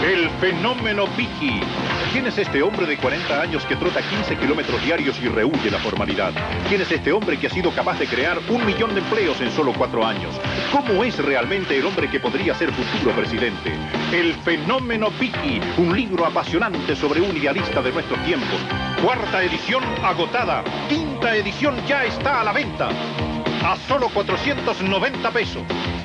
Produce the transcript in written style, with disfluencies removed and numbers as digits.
El fenómeno Vicky. ¿Quién es este hombre de 40 años que trota 15 kilómetros diarios y rehúye la formalidad? ¿Quién es este hombre que ha sido capaz de crear 1 millón de empleos en solo 4 años? ¿Cómo es realmente el hombre que podría ser futuro presidente? El fenómeno Vicky, un libro apasionante sobre un idealista de nuestros tiempos. 4ª edición agotada. 5ª edición ya está a la venta. A solo 490 pesos.